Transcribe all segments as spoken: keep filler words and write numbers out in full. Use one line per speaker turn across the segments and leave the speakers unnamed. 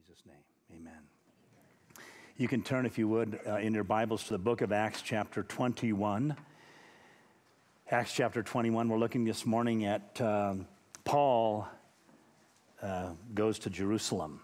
Jesus' name, amen. You can turn, if you would, uh, in your Bibles to the book of Acts chapter twenty-one. Acts chapter twenty-one, we're looking this morning at um, Paul uh, goes to Jerusalem.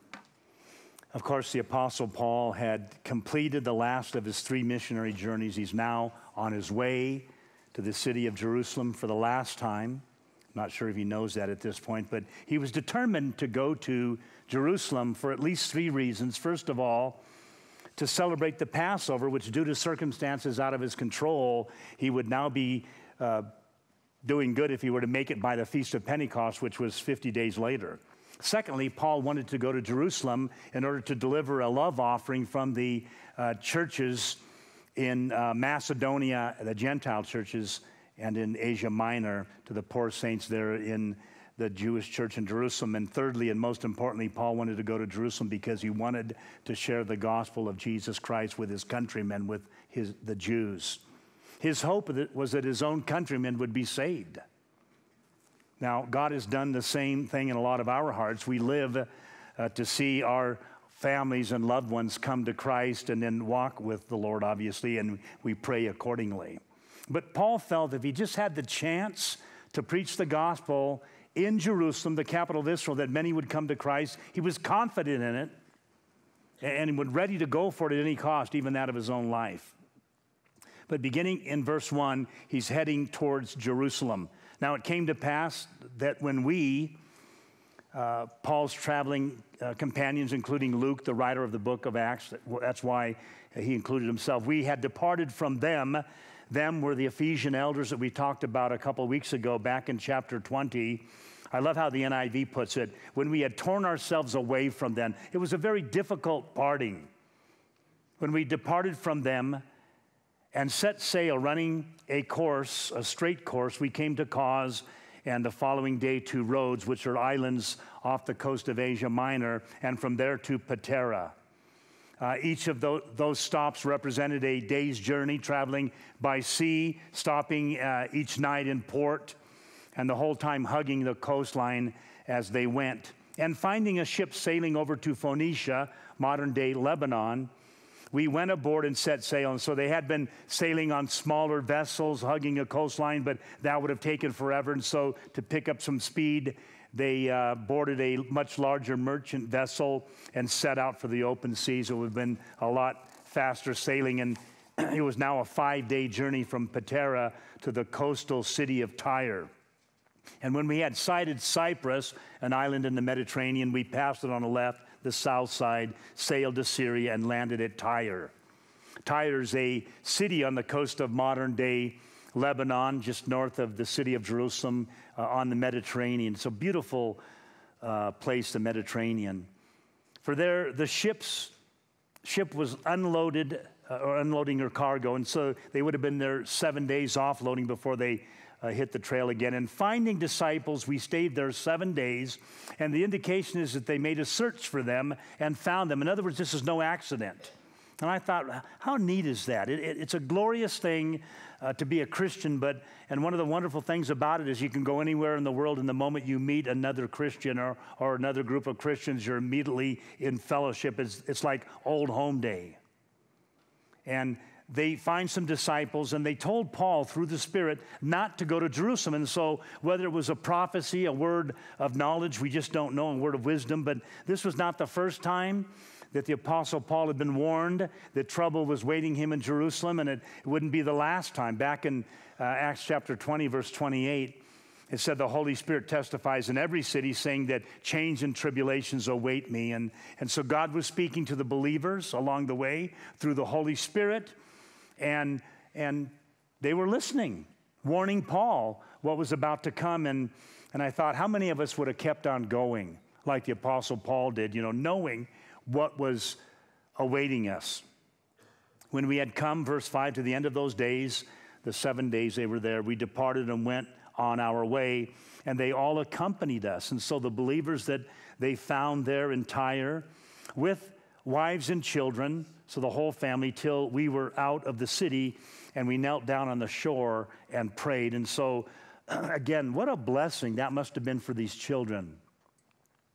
Of course, the Apostle Paul had completed the last of his three missionary journeys. He's now on his way to the city of Jerusalem for the last time. I'm not sure if he knows that at this point, but he was determined to go to Jerusalem for at least three reasons. First of all, to celebrate the Passover, which due to circumstances out of his control, he would now be uh, doing good if he were to make it by the Feast of Pentecost, which was fifty days later. Secondly, Paul wanted to go to Jerusalem in order to deliver a love offering from the uh, churches in uh, Macedonia, the Gentile churches, and in Asia Minor to the poor saints there in the Jewish church in Jerusalem. And thirdly, and most importantly, Paul wanted to go to Jerusalem because he wanted to share the gospel of Jesus Christ with his countrymen, with his, the Jews. His hope was that his own countrymen would be saved. Now, God has done the same thing in a lot of our hearts. We live uh, to see our families and loved ones come to Christ and then walk with the Lord, obviously, and we pray accordingly. But Paul felt if he just had the chance to preach the gospel in Jerusalem, the capital of Israel, that many would come to Christ. He was confident in it and was ready to go for it at any cost, even that of his own life. But beginning in verse one, he's heading towards Jerusalem. Now it came to pass that when we, uh, Paul's traveling uh, companions, including Luke, the writer of the book of Acts, that's why he included himself, we had departed from them. Them were the Ephesian elders that we talked about a couple of weeks ago back in chapter twenty. I love how the N I V puts it. When we had torn ourselves away from them, it was a very difficult parting. When we departed from them and set sail, running a course, a straight course, we came to Cos, and the following day to Rhodes, which are islands off the coast of Asia Minor, and from there to Patara. Uh, each of those, those stops represented a day's journey, traveling by sea, stopping uh, each night in port, and the whole time hugging the coastline as they went. And finding a ship sailing over to Phoenicia, modern-day Lebanon, we went aboard and set sail. And so they had been sailing on smaller vessels, hugging a coastline, but that would have taken forever. And so to pick up some speed, they uh, boarded a much larger merchant vessel and set out for the open seas. It would have been a lot faster sailing, and it was now a five-day journey from Patara to the coastal city of Tyre. And when we had sighted Cyprus, an island in the Mediterranean, we passed it on the left, the south side, sailed to Syria, and landed at Tyre. Tyre is a city on the coast of modern-day Lebanon, just north of the city of Jerusalem, uh, on the Mediterranean. It's a beautiful uh, place, the Mediterranean. For there, the ship's ship was unloaded uh, or unloading her cargo, and so they would have been there seven days offloading before they uh, hit the trail again. And finding disciples, we stayed there seven days, and the indication is that they made a search for them and found them. In other words, this is no accident. And I thought, how neat is that? It, it, it's a glorious thing uh, to be a Christian, but and one of the wonderful things about it is you can go anywhere in the world, and the moment you meet another Christian or, or another group of Christians, you're immediately in fellowship. It's, it's like old home day. And they find some disciples, and they told Paul through the Spirit not to go to Jerusalem. And so whether it was a prophecy, a word of knowledge, we just don't know, a word of wisdom, but this was not the first time that the Apostle Paul had been warned that trouble was waiting him in Jerusalem, and it, it wouldn't be the last time. Back in uh, Acts chapter twenty, verse twenty-eight, it said the Holy Spirit testifies in every city, saying that change and tribulations await me. And, and so God was speaking to the believers along the way through the Holy Spirit, and, and they were listening, warning Paul what was about to come. And, and I thought, how many of us would have kept on going like the Apostle Paul did, you know, knowing what was awaiting us? When we had come, verse five, to the end of those days, the seven days they were there, we departed and went on our way, and they all accompanied us. And so the believers that they found there in Tyre, with wives and children, so the whole family, till we were out of the city, and we knelt down on the shore and prayed. And so, again, what a blessing that must have been for these children,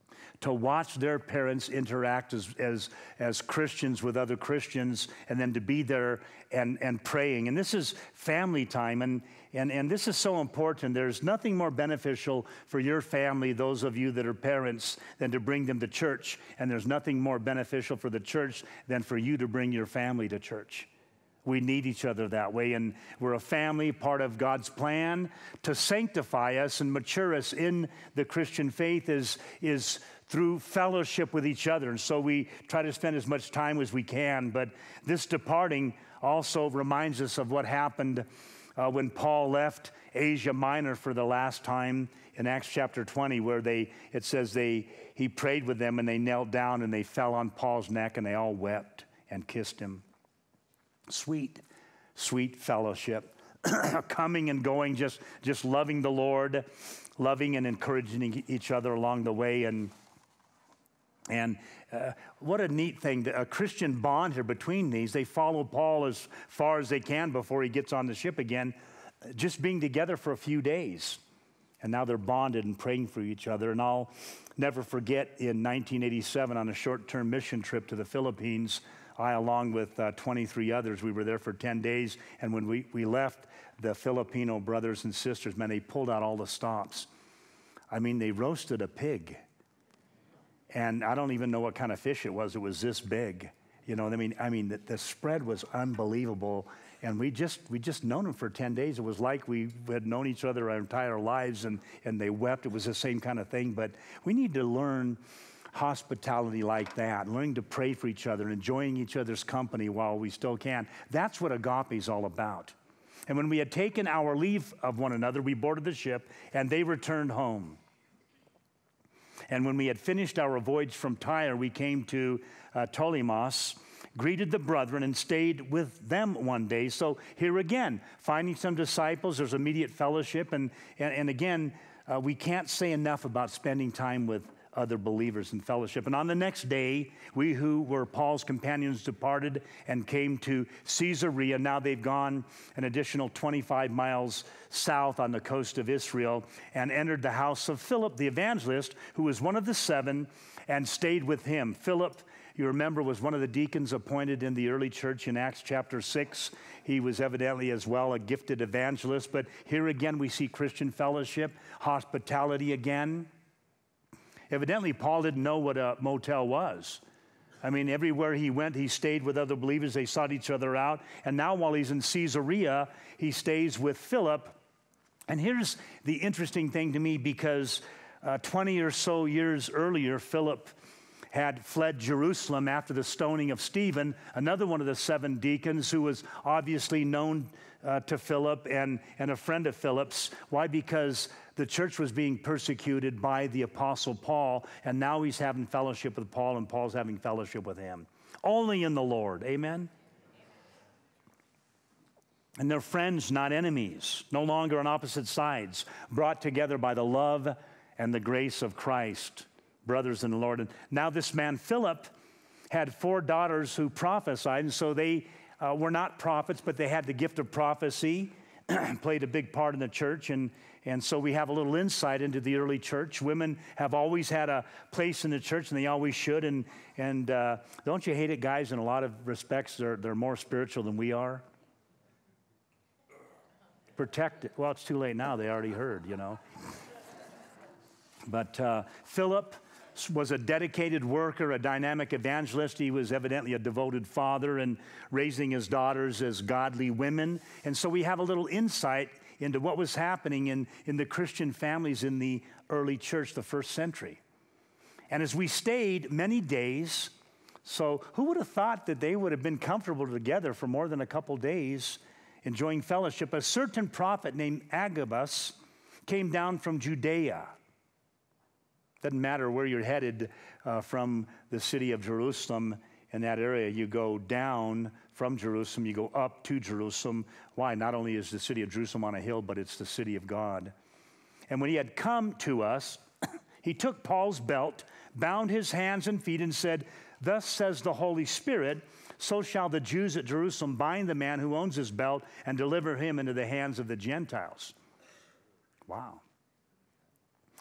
to watch their parents interact as, as, as Christians with other Christians, and then to be there and, and praying. And this is family time, and, and, and this is so important. There's nothing more beneficial for your family, those of you that are parents, than to bring them to church. And there's nothing more beneficial for the church than for you to bring your family to church. We need each other that way, and we're a family, part of God's plan to sanctify us and mature us in the Christian faith is, is through fellowship with each other. And so we try to spend as much time as we can, but this departing also reminds us of what happened uh, when Paul left Asia Minor for the last time in Acts chapter twenty, where they it says they he prayed with them, and they knelt down and they fell on Paul's neck, and they all wept and kissed him. Sweet, sweet fellowship, coming and going, just, just loving the Lord, loving and encouraging each other along the way. And, and uh, what a neat thing, a Christian bond here between these. They follow Paul as far as they can before he gets on the ship again, just being together for a few days. And now they're bonded and praying for each other. And I'll never forget in nineteen eighty-seven on a short-term mission trip to the Philippines, I, along with uh, twenty-three others, we were there for ten days, and when we, we left, the Filipino brothers and sisters, man, they pulled out all the stops. I mean, they roasted a pig, and I don't even know what kind of fish it was. It was this big, you know. I mean, I mean, the, the spread was unbelievable, and we just we just known them for ten days. It was like we had known each other our entire lives, and and they wept. It was the same kind of thing. But we need to learn hospitality like that, learning to pray for each other, enjoying each other's company while we still can. That's what agape is all about. And when we had taken our leave of one another, we boarded the ship, and they returned home. And when we had finished our voyage from Tyre, we came to uh, Ptolemais, greeted the brethren, and stayed with them one day. So here again, finding some disciples, there's immediate fellowship. And, and, and again, uh, we can't say enough about spending time with other believers in fellowship. And on the next day, we who were Paul's companions departed and came to Caesarea. Now they've gone an additional twenty-five miles south on the coast of Israel and entered the house of Philip the evangelist, who was one of the seven, and stayed with him. Philip, you remember, was one of the deacons appointed in the early church in Acts chapter six. He was evidently as well a gifted evangelist. But here again we see Christian fellowship, hospitality again. Evidently, Paul didn't know what a motel was. I mean, everywhere he went, he stayed with other believers. They sought each other out. And now while he's in Caesarea, he stays with Philip. And here's the interesting thing to me, because uh, twenty or so years earlier, Philip had fled Jerusalem after the stoning of Stephen, another one of the seven deacons who was obviously known uh, to Philip and, and a friend of Philip's. Why? Because the church was being persecuted by the Apostle Paul, and now he's having fellowship with Paul, and Paul's having fellowship with him. Only in the Lord, amen? And they're friends, not enemies, no longer on opposite sides, brought together by the love and the grace of Christ, brothers in the Lord. And now this man, Philip, had four daughters who prophesied, and so they uh, were not prophets, but they had the gift of prophecy, played a big part in the church, and And so we have a little insight into the early church. Women have always had a place in the church, and they always should. And, and uh, don't you hate it, guys? In a lot of respects, they're, they're more spiritual than we are. Protect it. Well, it's too late now. They already heard, you know. But uh, Philip was a dedicated worker, a dynamic evangelist. He was evidently a devoted father and raising his daughters as godly women. And so we have a little insight into what was happening in, in the Christian families in the early church, the first century. And as we stayed many days, so who would have thought that they would have been comfortable together for more than a couple days, enjoying fellowship? A certain prophet named Agabus came down from Judea. Doesn't matter where you're headed uh, from the city of Jerusalem. In that area, you go down from Jerusalem, you go up to Jerusalem. Why? Not only is the city of Jerusalem on a hill, but it's the city of God. And when he had come to us, he took Paul's belt, bound his hands and feet, and said, "Thus says the Holy Spirit, so shall the Jews at Jerusalem bind the man who owns his belt and deliver him into the hands of the Gentiles." Wow.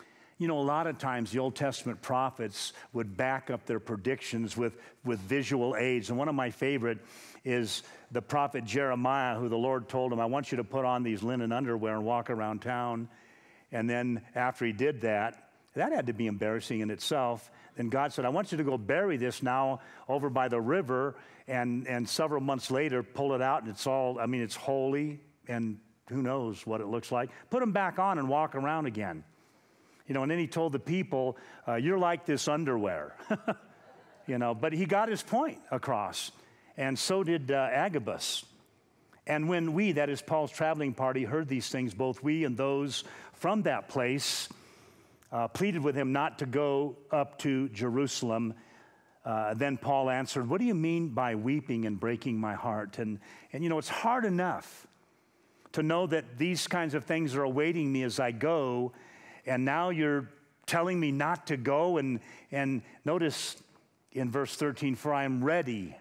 You know, a lot of times the Old Testament prophets would back up their predictions with, with visual aids. And one of my favorite is the prophet Jeremiah, who the Lord told him, I want you to put on these linen underwear and walk around town. And then after he did that, that had to be embarrassing in itself. Then God said, I want you to go bury this now over by the river. And, and several months later, pull it out, and it's all, I mean, it's holy, and who knows what it looks like. Put them back on and walk around again. You know, and then he told the people, uh, you're like this underwear. You know, but he got his point across. And so did uh, Agabus. And when we, that is Paul's traveling party, heard these things, both we and those from that place uh, pleaded with him not to go up to Jerusalem. Uh, then Paul answered, what do you mean by weeping and breaking my heart? And, and, you know, it's hard enough to know that these kinds of things are awaiting me as I go, and now you're telling me not to go. And, and notice in verse thirteen, for I am ready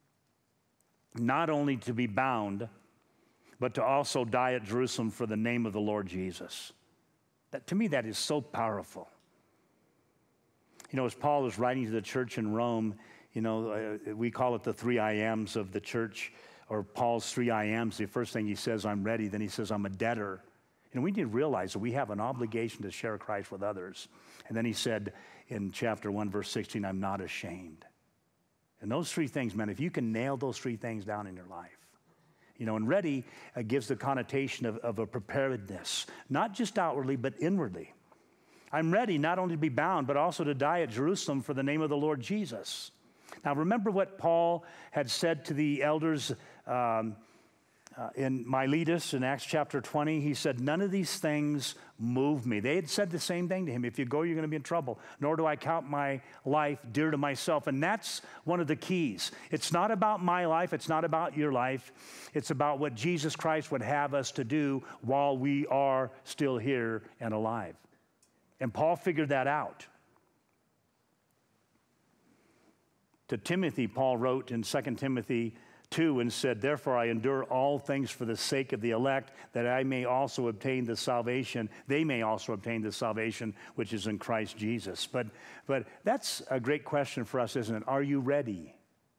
not only to be bound, but to also die at Jerusalem for the name of the Lord Jesus. That, to me, that is so powerful. You know, as Paul is writing to the church in Rome, you know, uh, we call it the three I ams of the church, or Paul's three I ams. The first thing he says, I'm ready. Then he says, I'm a debtor. And we need to realize that we have an obligation to share Christ with others. And then he said in chapter one, verse sixteen, I'm not ashamed. And those three things, man, if you can nail those three things down in your life, you know, and ready uh, gives the connotation of, of a preparedness, not just outwardly, but inwardly. I'm ready not only to be bound, but also to die at Jerusalem for the name of the Lord Jesus. Now, remember what Paul had said to the elders um, uh, in Miletus in Acts chapter twenty. He said, none of these things move me. They had said the same thing to him. If you go, you're going to be in trouble. Nor do I count my life dear to myself. And that's one of the keys. It's not about my life. It's not about your life. It's about what Jesus Christ would have us to do while we are still here and alive. And Paul figured that out. To Timothy, Paul wrote in Second Timothy two and said, therefore I endure all things for the sake of the elect, that I may also obtain the salvation, they may also obtain the salvation which is in Christ Jesus. But, but that's a great question for us, isn't it? Are you ready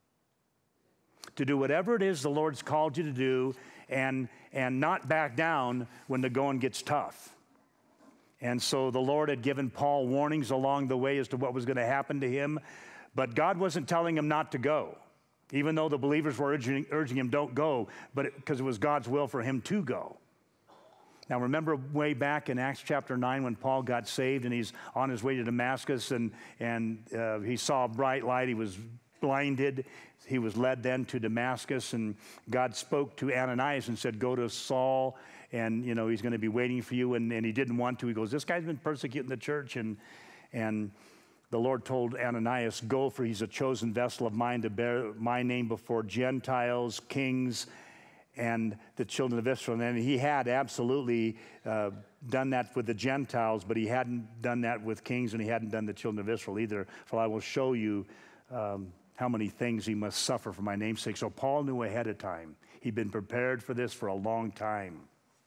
to do whatever it is the Lord's called you to do, and, and not back down when the going gets tough? And so the Lord had given Paul warnings along the way as to what was going to happen to him, but God wasn't telling him not to go, even though the believers were urging, urging him, don't go, but because it, it was God's will for him to go. Now, remember way back in Acts chapter nine when Paul got saved and he's on his way to Damascus, and, and uh, he saw a bright light. He was blinded. He was led then to Damascus, and God spoke to Ananias and said, go to Saul, and, you know, he's going to be waiting for you. And, and he didn't want to. He goes, this guy's been persecuting the church. And, and the Lord told Ananias, go, for he's a chosen vessel of mine to bear my name before Gentiles, kings, and the children of Israel. And he had absolutely uh, done that with the Gentiles, but he hadn't done that with kings, and he hadn't done the children of Israel either. For I will show you um, how many things he must suffer for my name's sake. So Paul knew ahead of time. He'd been prepared for this for a long time.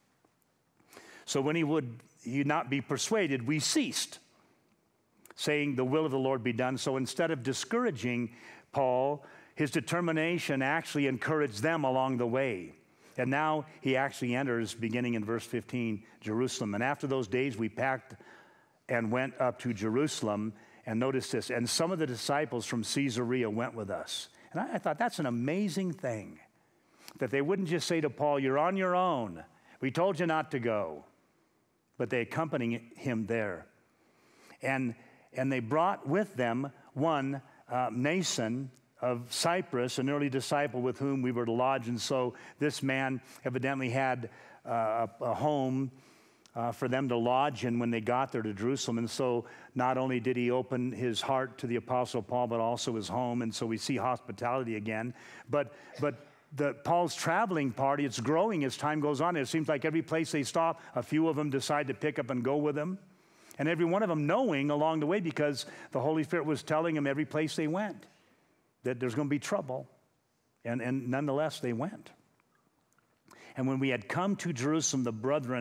So when he would he not be persuaded, we ceased, saying, the will of the Lord be done. So instead of discouraging Paul, his determination actually encouraged them along the way. And now he actually enters, beginning in verse fifteen, Jerusalem. And after those days, we packed and went up to Jerusalem. And notice this, and some of the disciples from Caesarea went with us. And I, I thought that's an amazing thing, that they wouldn't just say to Paul, you're on your own. We told you not to go. But they accompanied him there. And, and they brought with them one, uh, Mnason of Cyprus, an early disciple with whom we were to lodge. And so this man evidently had uh, a, a home uh, for them to lodge in when they got there to Jerusalem. And so not only did he open his heart to the Apostle Paul, but also his home. And so we see hospitality again. But, but The, Paul's traveling party, it's growing as time goes on. It seems like every place they stop, a few of them decide to pick up and go with him. And every one of them knowing along the way, because the Holy Spirit was telling them every place they went that there's going to be trouble. And, and nonetheless, they went. And when we had come to Jerusalem, the brethren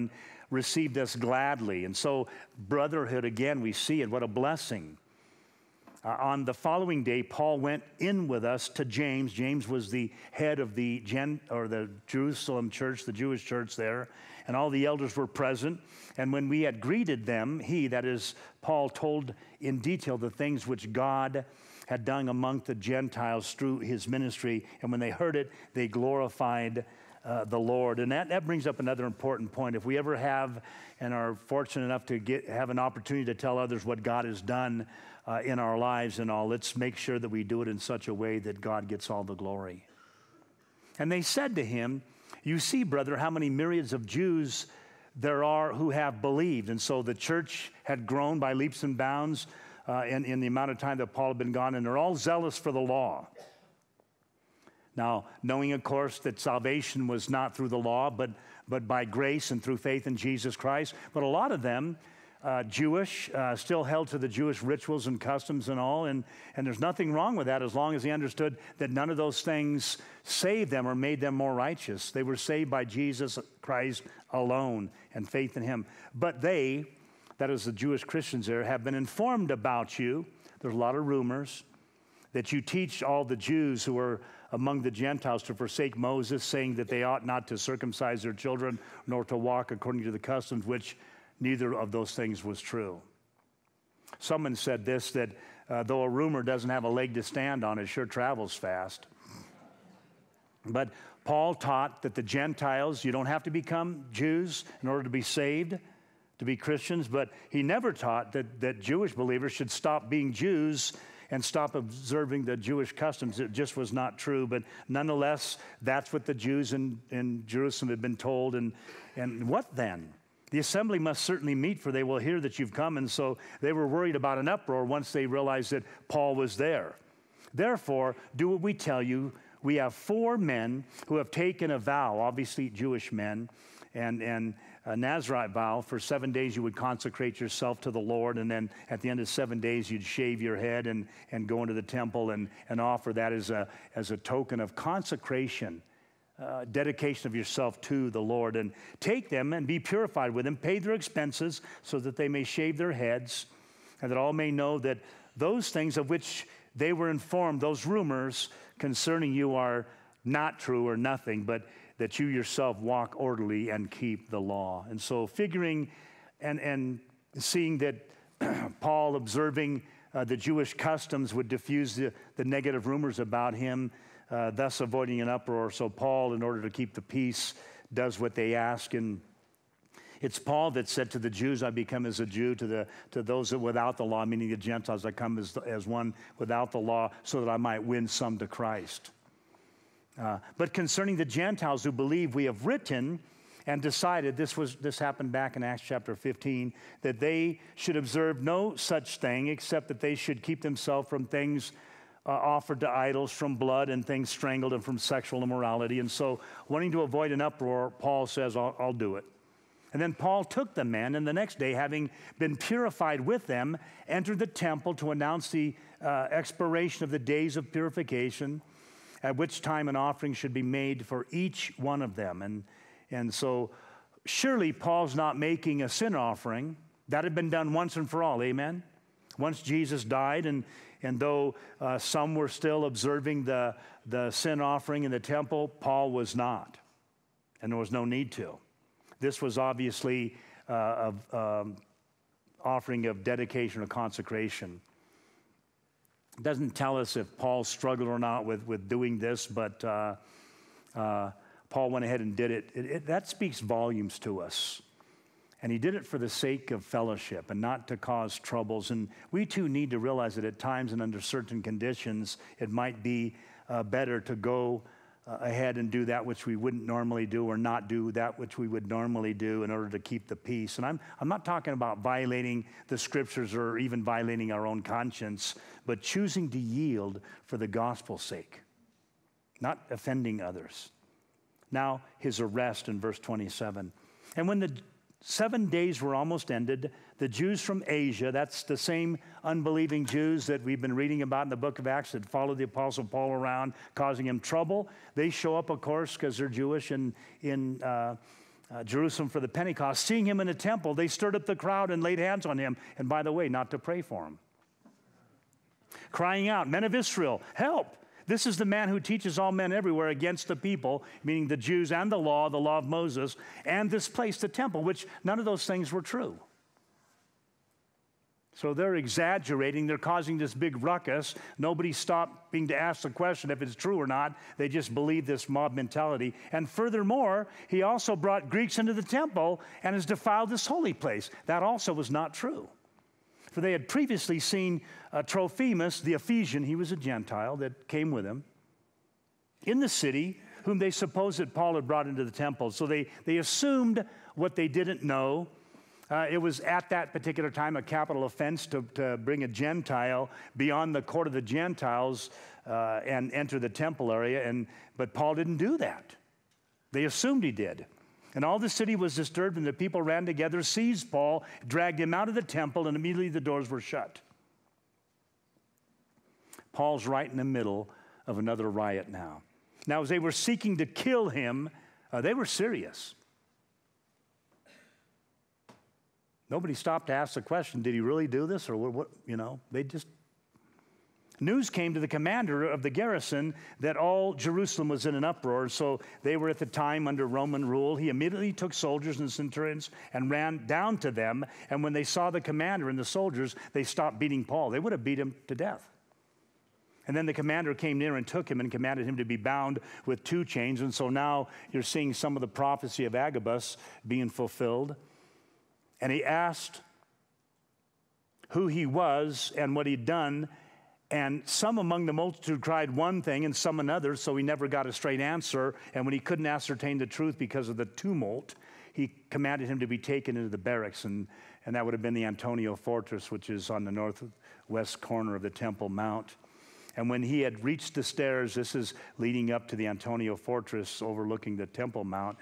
received us gladly. And so brotherhood, again, we see it. What a blessing. Uh, on the following day, Paul went in with us to James. James was the head of the Gen, or the Jerusalem church, the Jewish church there, and all the elders were present. And when we had greeted them, he, that is, Paul, told in detail the things which God had done among the Gentiles through his ministry. And when they heard it, they glorified uh, the Lord. And that, that brings up another important point. If we ever have and are fortunate enough to get have an opportunity to tell others what God has done uh, in our lives and all, let's make sure that we do it in such a way that God gets all the glory. And they said to him, you see, brother, how many myriads of Jews there are who have believed. And so the church had grown by leaps and bounds uh, in, in the amount of time that Paul had been gone, and they're all zealous for the law. Now, knowing, of course, that salvation was not through the law, but, but by grace and through faith in Jesus Christ. But a lot of them, uh, Jewish, uh, still held to the Jewish rituals and customs and all, and, and there's nothing wrong with that as long as they understood that none of those things saved them or made them more righteous. They were saved by Jesus Christ alone and faith in him. But they, that is the Jewish Christians there, have been informed about you. There's a lot of rumors that you teach all the Jews who are among the Gentiles to forsake Moses, saying that they ought not to circumcise their children nor to walk according to the customs, which neither of those things was true. Someone said this, that uh, though a rumor doesn't have a leg to stand on, it sure travels fast. But Paul taught that the Gentiles, you don't have to become Jews in order to be saved, to be Christians, but he never taught that, that Jewish believers should stop being Jews and stop observing the Jewish customs. It just was not true. But nonetheless, that's what the Jews in, in Jerusalem had been told. And, and what then? The assembly must certainly meet, for they will hear that you've come. And so they were worried about an uproar once they realized that Paul was there. Therefore, do what we tell you. We have four men who have taken a vow, obviously Jewish men, and, and a Nazirite vow. For seven days you would consecrate yourself to the Lord, and then at the end of seven days you'd shave your head and, and go into the temple and, and offer that as a, as a token of consecration, uh, dedication of yourself to the Lord. And take them and be purified with them, pay their expenses so that they may shave their heads, and that all may know that those things of which they were informed, those rumors concerning you, are not true or nothing, but that you yourself walk orderly and keep the law. And so figuring and, and seeing that Paul observing uh, the Jewish customs would diffuse the, the negative rumors about him, uh, thus avoiding an uproar. So Paul, in order to keep the peace, does what they ask. And it's Paul that said to the Jews, I become as a Jew, to the to those that without the law, meaning the Gentiles, I come as, as one without the law, so that I might win some to Christ. Uh, but concerning the Gentiles who believe, we have written and decided, this was this happened back in Acts chapter fifteen, that they should observe no such thing, except that they should keep themselves from things uh, offered to idols, from blood and things strangled, and from sexual immorality. And so, wanting to avoid an uproar, Paul says, I'll, I'll do it. And then Paul took the men, and the next day, having been purified with them, entered the temple to announce the uh, expiration of the days of purification, at which time an offering should be made for each one of them. And, and so surely Paul's not making a sin offering. That had been done once and for all, amen? Once Jesus died, and, and though uh, some were still observing the, the sin offering in the temple, Paul was not, and there was no need to. This was obviously uh, a um, offering of dedication or consecration. It doesn't tell us if Paul struggled or not with, with doing this, but uh, uh, Paul went ahead and did it. It, it. That speaks volumes to us. And he did it for the sake of fellowship and not to cause troubles. And we too need to realize that at times and under certain conditions, it might be uh, better to go uh, ahead and do that which we wouldn't normally do, or not do that which we would normally do, in order to keep the peace. And I'm, I'm not talking about violating the scriptures or even violating our own conscience, but choosing to yield for the gospel's sake, not offending others. Now, his arrest in verse twenty-seven. And when the seven days were almost ended, the Jews from Asia, that's the same unbelieving Jews that we've been reading about in the book of Acts that followed the Apostle Paul around, causing him trouble. They show up, of course, because they're Jewish, in, in uh, uh, Jerusalem for the Pentecost, seeing him in the temple, they stirred up the crowd and laid hands on him. And by the way, not to pray for him. Crying out, "Men of Israel, help! This is the man who teaches all men everywhere against the people," meaning the Jews and the law, the law of Moses, "and this place, the temple," which none of those things were true. So they're exaggerating. They're causing this big ruckus. Nobody stopping to ask the question if it's true or not. They just believe this mob mentality. And furthermore, he also brought Greeks into the temple and has defiled this holy place. That also was not true. For they had previously seen uh, Trophimus, the Ephesian, he was a Gentile that came with him, in the city, whom they supposed that Paul had brought into the temple. So they, they assumed what they didn't know. Uh, it was at that particular time a capital offense to, to bring a Gentile beyond the court of the Gentiles uh, and enter the temple area. And, but Paul didn't do that. They assumed he did. And all the city was disturbed, and the people ran together, seized Paul, dragged him out of the temple, and immediately the doors were shut. Paul's right in the middle of another riot now. Now, as they were seeking to kill him, uh, they were serious. Nobody stopped to ask the question, did he really do this? Or what, what, you know, they just... News came to the commander of the garrison that all Jerusalem was in an uproar, so they were at the time under Roman rule. He immediately took soldiers and centurions and ran down to them, and when they saw the commander and the soldiers, they stopped beating Paul. They would have beat him to death. And then the commander came near and took him and commanded him to be bound with two chains, and so now you're seeing some of the prophecy of Agabus being fulfilled. And he asked who he was and what he'd done, and some among the multitude cried one thing and some another, so he never got a straight answer. And when he couldn't ascertain the truth because of the tumult, he commanded him to be taken into the barracks, and, and that would have been the Antonia Fortress, which is on the northwest corner of the Temple Mount. And when he had reached the stairs, this is leading up to the Antonia Fortress overlooking the Temple Mount,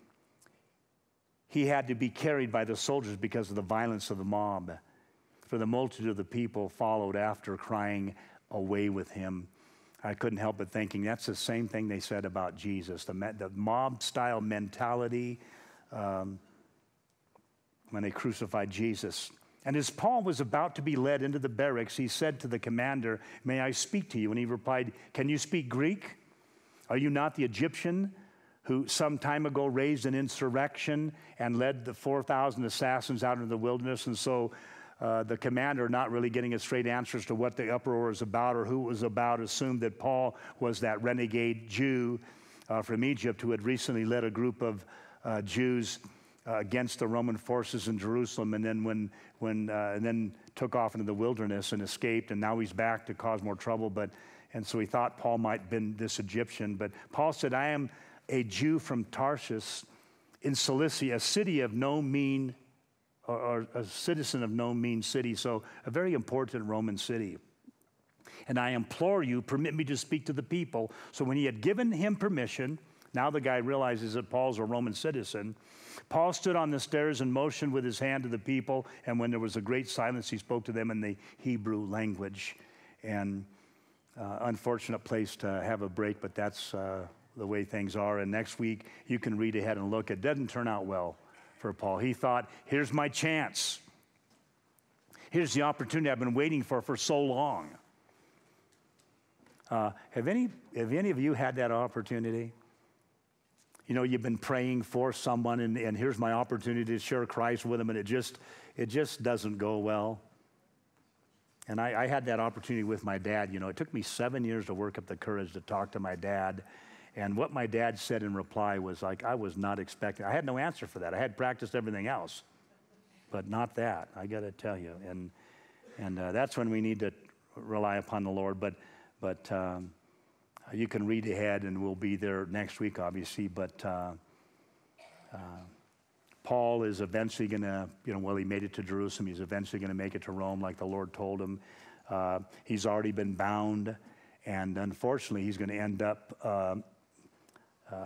he had to be carried by the soldiers because of the violence of the mob. For the multitude of the people followed after, crying, "Away with him." I couldn't help but thinking that's the same thing they said about Jesus, the, the mob-style mentality um, when they crucified Jesus. And as Paul was about to be led into the barracks, he said to the commander, "May I speak to you?" And he replied, "Can you speak Greek? Are you not the Egyptian who some time ago raised an insurrection and led the four thousand assassins out into the wilderness?" And so uh, the commander, not really getting a straight answer as to what the uproar was about or who it was about, assumed that Paul was that renegade Jew uh, from Egypt who had recently led a group of uh, Jews uh, against the Roman forces in Jerusalem, and then when, when uh, and then took off into the wilderness and escaped, and now he's back to cause more trouble. But and so he thought Paul might have been this Egyptian. But Paul said, "I am a Jew from Tarsus in Cilicia, a city of no mean, or, or a citizen of no mean city," so a very important Roman city. "And I implore you, permit me to speak to the people." So when he had given him permission, now the guy realizes that Paul's a Roman citizen. Paul stood on the stairs and motioned with his hand to the people, and when there was a great silence, he spoke to them in the Hebrew language. And uh, unfortunate place to have a break, but that's uh, the way things are. And next week, you can read ahead and look. It doesn't turn out well for Paul. He thought, here's my chance. Here's the opportunity I've been waiting for for so long. Uh, have any, have any of you had that opportunity? You know, you've been praying for someone, and, and here's my opportunity to share Christ with them, and it just, it just doesn't go well. And I, I had that opportunity with my dad. You know, it took me seven years to work up the courage to talk to my dad. And what my dad said in reply was like, I was not expecting. I had no answer for that. I had practiced everything else, but not that, I got to tell you. And and uh, that's when we need to rely upon the Lord. But, but um, you can read ahead, and we'll be there next week, obviously. But uh, uh, Paul is eventually going to, you know, well, he made it to Jerusalem. He's eventually going to make it to Rome like the Lord told him. Uh, he's already been bound, and unfortunately, he's going to end up uh, uh,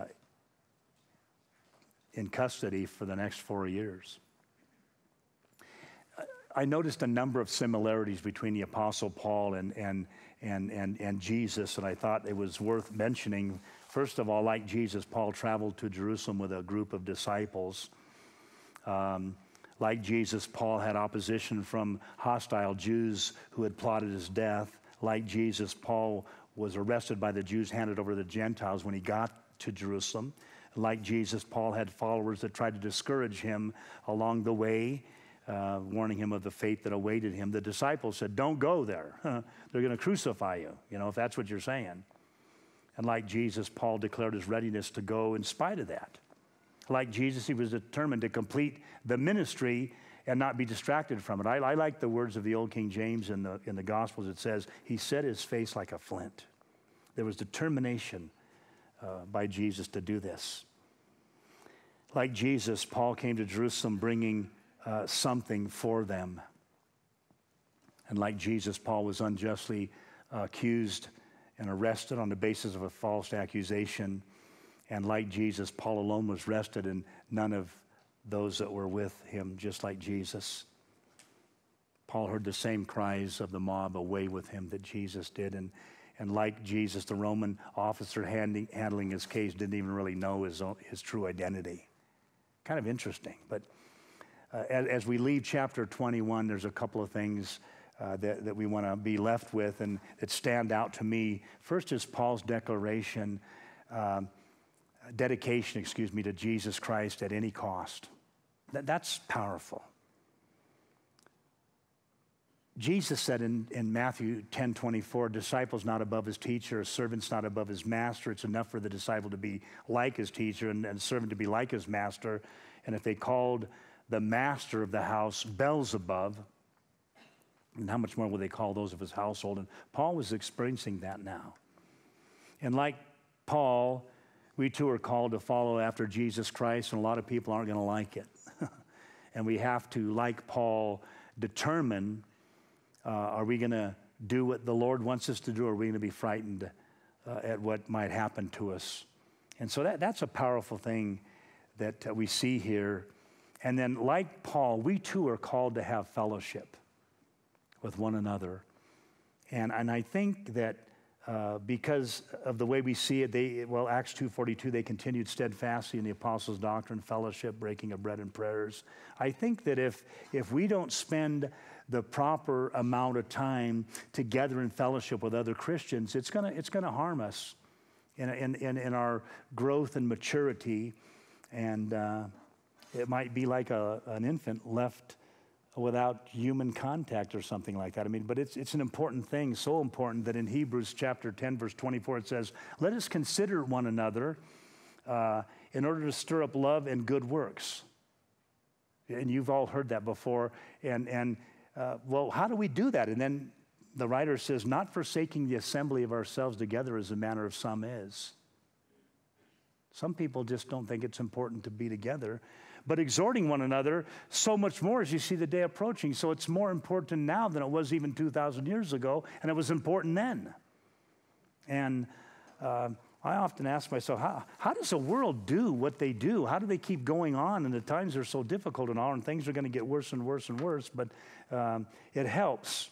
in custody for the next four years. I noticed a number of similarities between the Apostle Paul and, and, and, and, and Jesus, and I thought it was worth mentioning. First of all, like Jesus, Paul traveled to Jerusalem with a group of disciples. Um, like Jesus, Paul had opposition from hostile Jews who had plotted his death. Like Jesus, Paul was arrested by the Jews, handed over to the Gentiles when he got to Jerusalem. Like Jesus, Paul had followers that tried to discourage him along the way, uh, warning him of the fate that awaited him. The disciples said, don't go there. They're going to crucify you, you know, if that's what you're saying. And like Jesus, Paul declared his readiness to go in spite of that. Like Jesus, he was determined to complete the ministry and not be distracted from it. I, I like the words of the old King James in the, in the Gospels. It says, he set his face like a flint. There was determination uh, by Jesus to do this. Like Jesus, Paul came to Jerusalem bringing uh, something for them. And like Jesus, Paul was unjustly uh, accused and arrested on the basis of a false accusation. And like Jesus, Paul alone was arrested, and none of those that were with him, just like Jesus. Paul heard the same cries of the mob, away with him, that Jesus did. And, and like Jesus, the Roman officer handing, handling his case didn't even really know his, own, his true identity. Kind of interesting. But uh, as, as we leave chapter twenty-one, there's a couple of things uh, that, that we want to be left with and that stand out to me. First is Paul's declaration, um, dedication, excuse me, to Jesus Christ at any cost. That, that's powerful. Jesus said in, in Matthew ten twenty-four, disciples not above his teacher, servants not above his master. It's enough for the disciple to be like his teacher and, and servant to be like his master. And if they called the master of the house Beelzebub, and how much more will they call those of his household? And Paul was experiencing that now. And like Paul, we too are called to follow after Jesus Christ, and a lot of people aren't going to like it. And we have to, like Paul, determine, uh, are we going to do what the Lord wants us to do, or are we going to be frightened uh, at what might happen to us? And so that, that's a powerful thing that uh, we see here. And then, like Paul, we too are called to have fellowship with one another. And, and I think that Uh, because of the way we see it, they, well, Acts two forty-two, they continued steadfastly in the apostles' doctrine, fellowship, breaking of bread and prayers. I think that if, if we don't spend the proper amount of time together in fellowship with other Christians, it's gonna, it's gonna harm us in, in, in, in our growth and maturity. And uh, it might be like a, an infant left without human contact or something like that. I mean, but it's, it's an important thing, so important that in Hebrews chapter ten, verse twenty-four, it says, let us consider one another uh, in order to stir up love and good works. And you've all heard that before. And, and uh, well, how do we do that? And then the writer says, not forsaking the assembly of ourselves together as the manner of some is. Some people just don't think it's important to be together. But exhorting one another so much more as you see the day approaching. So it's more important now than it was even two thousand years ago, and it was important then. And uh, I often ask myself, how, how does the world do what they do? How do they keep going on? And the times are so difficult and all, and things are going to get worse and worse and worse. But um, it helps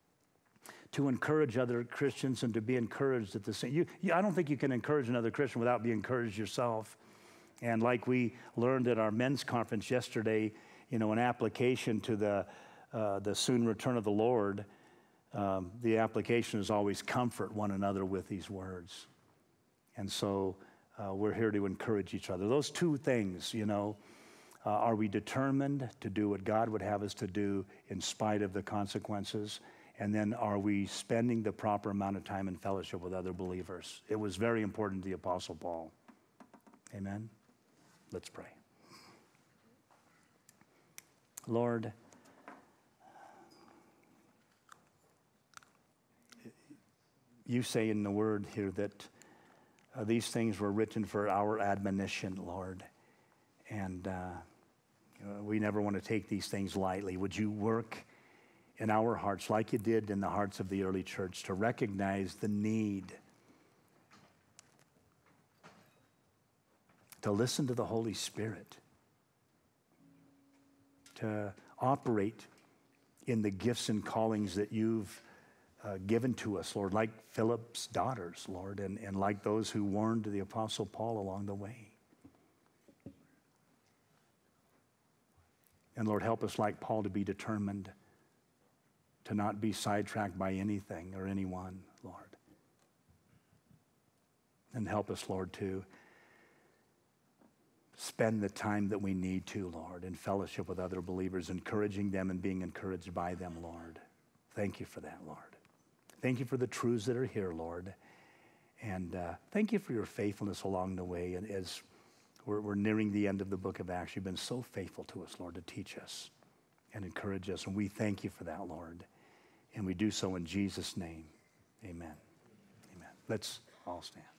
to encourage other Christians and to be encouraged at the same. You, you, I don't think you can encourage another Christian without being encouraged yourself. And like we learned at our men's conference yesterday, you know, an application to the, uh, the soon return of the Lord, um, the application is always comfort one another with these words. And so uh, we're here to encourage each other. Those two things, you know, uh, are we determined to do what God would have us to do in spite of the consequences? And then are we spending the proper amount of time in fellowship with other believers? It was very important to the Apostle Paul. Amen. Let's pray. Lord, you say in the word here that uh, these things were written for our admonition, Lord. And uh, you know, we never want to take these things lightly. Would you work in our hearts like you did in the hearts of the early church to recognize the need to listen to the Holy Spirit, to operate in the gifts and callings that you've uh, given to us, Lord, like Philip's daughters, Lord, and, and like those who warned the Apostle Paul along the way. And Lord, help us like Paul to be determined to not be sidetracked by anything or anyone, Lord. And help us, Lord, to spend the time that we need to, Lord, in fellowship with other believers, encouraging them and being encouraged by them, Lord. Thank you for that, Lord. Thank you for the truths that are here, Lord. And uh, thank you for your faithfulness along the way. And as we're, we're nearing the end of the book of Acts, you've been so faithful to us, Lord, to teach us and encourage us. And we thank you for that, Lord. And we do so in Jesus' name. Amen. Amen. Let's all stand.